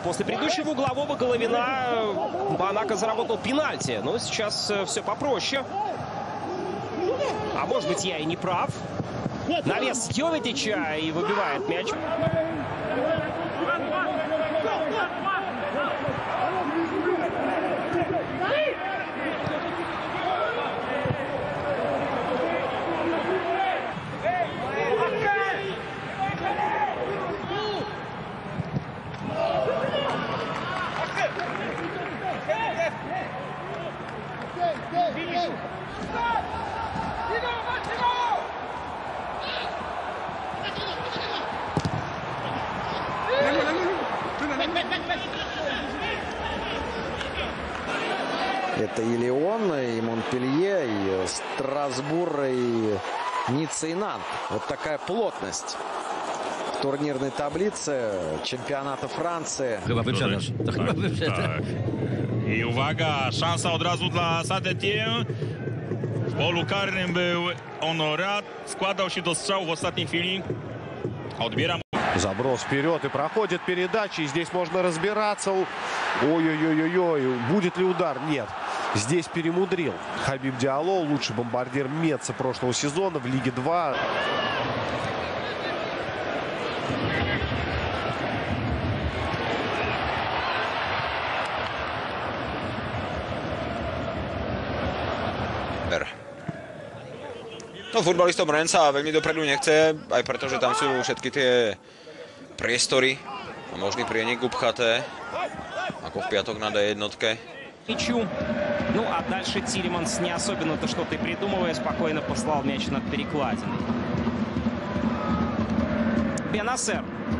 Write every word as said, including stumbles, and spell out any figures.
После предыдущего углового Головина Монако заработал пенальти. Но сейчас все попроще. А может быть, я и не прав. Навес Йовитича и выбивает мяч. Это и Лион, и Монпелье, и Страсбург, и Ницца, и Нант. Вот такая плотность в турнирной таblicy czempionatu Francji. Chyba wyprzedaż. To chyba wyprzedaż. Tak. I uwaga, szansa od razu dla Saint-Étienne. W polu karnym był Honorat. Składał się do strzału w ostatniej chwili. Odbiera. Заброс вперед и проходит передача. И здесь можно разбираться. Ой-ой-ой-ой. Будет ли удар? Нет. Здесь перемудрил Хабиб Диалло, лучший бомбардир Метца прошлого сезона в Лиге два. No, futbalistom Rensa veľmi dopredu nechce, aj preto, že tam sú všetky tie priestory a možný prienik upchaté, ako v piatok na дэ jednotke. Ну, а дальше Тилеманс не особенно-то что-то и придумывая, спокойно послал мяч над перекладиной. Бенасер.